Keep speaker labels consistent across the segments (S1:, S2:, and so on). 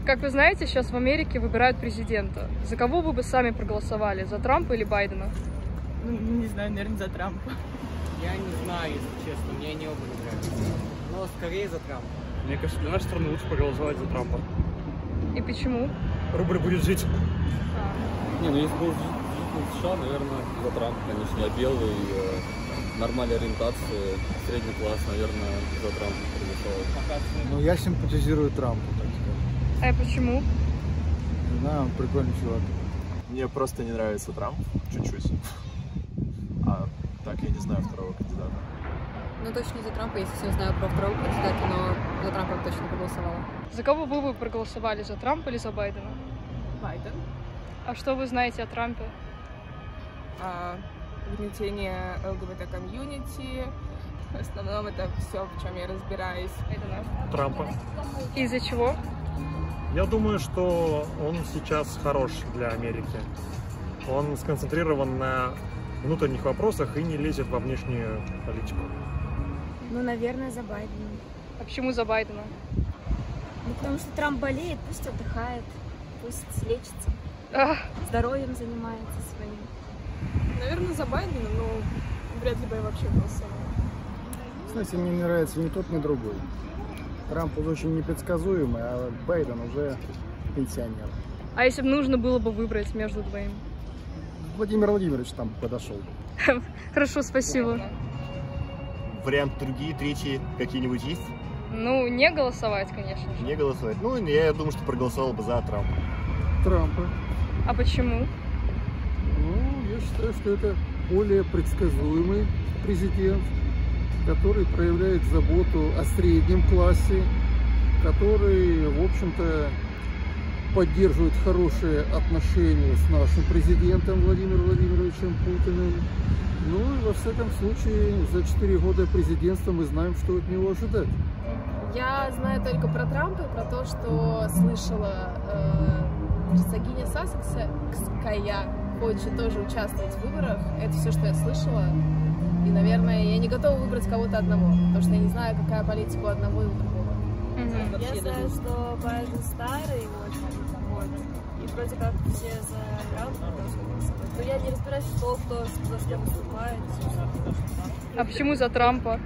S1: Как вы знаете, сейчас в Америке выбирают президента. За кого вы бы сами проголосовали? За Трампа или Байдена?
S2: Ну, не знаю, наверное, за Трампа.
S3: Я не знаю, если честно, мне они оба не нравятся. Но скорее за Трампа.
S4: Мне кажется, для нашей страны лучше проголосовать за Трампа.
S1: И почему?
S4: Рубль будет жить.
S5: Не, ну если бы жить в США, наверное, за Трампа, конечно. Я белый, нормальной ориентации, средний класс, наверное, за Трампа проголосовал.
S6: Ну, я симпатизирую Трампу, так сказать.
S1: А почему?
S6: Не знаю, он прикольный чувак.
S7: Мне просто не нравится Трамп, чуть-чуть. А так я не знаю второго кандидата.
S8: Ну, точно за Трампа, если все знаю про второго кандидата, но за Трампа я точно проголосовала.
S1: За кого бы вы проголосовали? За Трампа или за Байдена?
S2: Байден.
S1: А что вы знаете о Трампе?
S2: Угнетение ЛГБТ-комьюнити. В основном это все, в чем я разбираюсь.
S4: Трампа.
S1: Из-за чего?
S4: Я думаю, что он сейчас хорош для Америки. Он сконцентрирован на внутренних вопросах и не лезет во внешнюю политику.
S9: Ну, наверное, за Байдена.
S1: А почему за Байдена?
S9: Ну, потому что Трамп болеет, пусть отдыхает, пусть лечится, здоровьем занимается своим.
S2: Наверное, за Байдена, но вряд ли бы я вообще голосовала.
S6: Кстати, мне не нравится ни тот, ни другой. Трамп уже очень непредсказуемый, а Байден уже пенсионер.
S1: А если бы нужно было бы выбрать между двоим?
S6: Владимир Владимирович там подошел.
S1: Хорошо, спасибо.
S7: Варианты другие, третьи какие-нибудь есть?
S1: Ну, не голосовать, конечно же.
S7: Не голосовать. Ну, я думаю, что проголосовал бы за Трампа.
S6: Трампа.
S1: А почему?
S6: Ну, я считаю, что это более предсказуемый президент, который проявляет заботу о среднем классе, который, в общем-то, поддерживает хорошие отношения с нашим президентом Владимиром Владимировичем Путиным. Ну и во всяком случае, за 4 года президентства мы знаем, что от него ожидать.
S10: Я знаю только про Трампа, про то, что слышала, Герцогиня Сассекская хочет тоже участвовать в выборах. Это все, что я слышала. И, наверное, я не готова выбрать кого-то одного, потому что я не знаю, какая политика у одного и у другого.
S9: Я знаю, что Байден старый очень, вот, и вроде как все за Трампа должны голосовать. Но я не разбираюсь, кто за кем выступает.
S1: А почему за Трампа?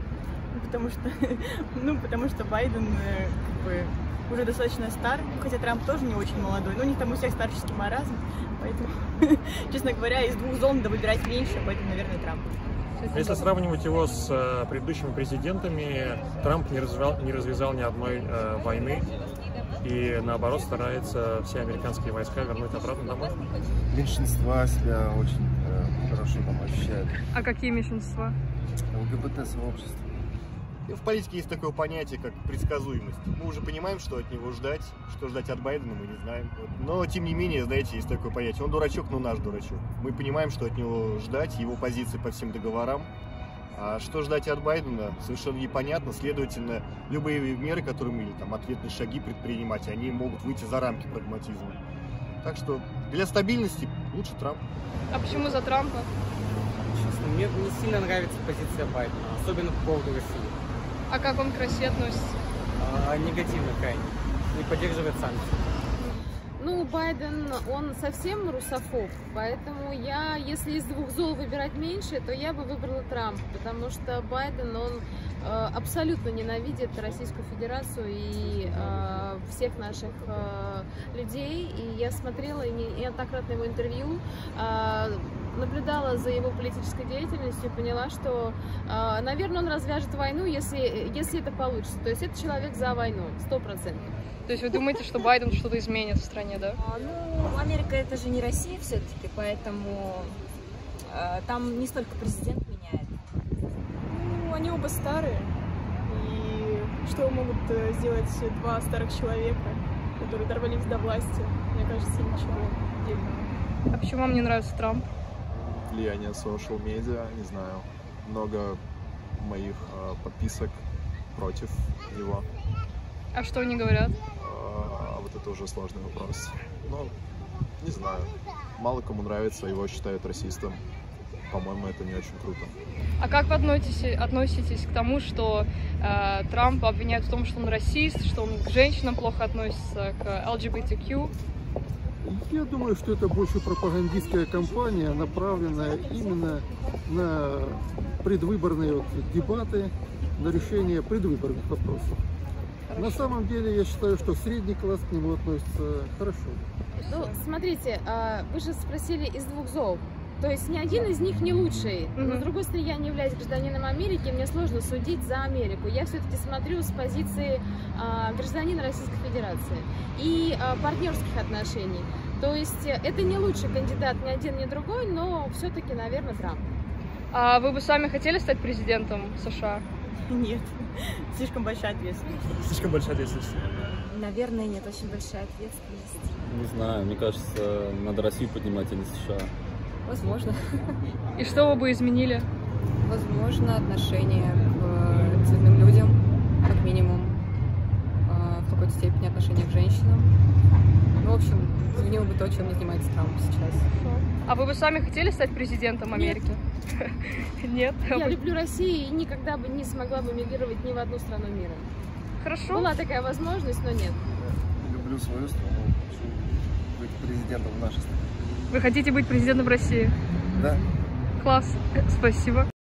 S2: Потому что Байден как бы уже достаточно стар, хотя Трамп тоже не очень молодой, но у них там у всех старческий маразм, поэтому, честно говоря, из двух зол надо выбирать меньше, поэтому, наверное, Трамп.
S4: Если сравнивать его с предыдущими президентами, Трамп не развязал ни одной войны и, наоборот, старается все американские войска вернуть обратно домой.
S11: Меньшинства себя очень хорошо там ощущают.
S1: А какие меньшинства?
S11: ЛГБТ-сообщество.
S7: В политике есть такое понятие, как предсказуемость. Мы уже понимаем, что от него ждать, что ждать от Байдена, мы не знаем. Но, тем не менее, знаете, есть такое понятие. Он дурачок, но наш дурачок. Мы понимаем, что от него ждать, его позиции по всем договорам. А что ждать от Байдена, совершенно непонятно. Следовательно, любые меры, которые мы, или там, ответные шаги предпринимать, они могут выйти за рамки прагматизма. Так что для стабильности лучше Трамп.
S1: А почему за Трампа?
S3: Честно, мне не сильно нравится позиция Байдена, особенно по поводу России.
S1: А как он к России относится?
S3: Негативно крайне. Не поддерживает санкции.
S8: Ну, Байден, он совсем русофоб, поэтому я, если из двух зол выбирать меньше, то я бы выбрала Трампа, потому что Байден, он абсолютно ненавидит Российскую Федерацию и всех наших людей, и я смотрела неоднократно его интервью, наблюдала за его политической деятельностью и поняла, что, наверное, он развяжет войну, если это получится. То есть это человек за войну, 100%.
S1: То есть вы думаете, что Байден что-то изменит в стране, да?
S9: Ну, Америка это же не Россия все-таки, поэтому там не столько президент меняет.
S2: Ну, они оба старые. И что могут сделать два старых человека, которые дорвались до власти? Мне кажется, ничего дельного.
S1: А почему вам не нравится Трамп?
S7: Влияние social медиа, не знаю. Много моих подписок против него.
S1: А что они говорят?
S7: Вот это уже сложный вопрос. Но не знаю. Мало кому нравится, его считают расистом.
S12: по-моему, это не очень круто.
S1: А как вы относитесь к тому, что Трамп обвиняют в том, что он расист, что он к женщинам плохо относится, к LGBTQ?
S6: Я думаю, что это больше пропагандистская кампания, направленная именно на предвыборные дебаты, на решение предвыборных вопросов. Хорошо. На самом деле, я считаю, что средний класс к нему относится хорошо.
S8: Ну, смотрите, вы же спросили из двух зол. То есть ни один из них не лучший. Но, с другой стороны, я не являюсь гражданином Америки, мне сложно судить за Америку. Я все-таки смотрю с позиции гражданина Российской Федерации и партнерских отношений. То есть это не лучший кандидат ни один, ни другой, но все-таки, наверное, Трамп.
S1: А вы бы сами хотели стать президентом США?
S13: Нет, слишком большая ответственность.
S4: Слишком большая ответственность.
S9: Наверное, нет, очень большая ответственность.
S5: Не знаю, мне кажется, надо Россию поднимать, а не США.
S9: Возможно.
S1: И что вы бы изменили?
S9: Возможно, отношение к цветным людям, как минимум, в какой-то степени отношение к женщинам. Ну, в общем, изменило бы то, чем не занимается Трамп сейчас.
S1: А вы бы сами хотели стать президентом Америки? Нет.
S8: Я люблю Россию и никогда бы не смогла бы мигрировать ни в одну страну мира.
S1: Хорошо.
S8: Была такая возможность, но нет.
S11: Люблю свою страну, хочу быть президентом в нашей стране.
S1: Вы хотите быть президентом России?
S11: Да.
S1: Класс. Спасибо.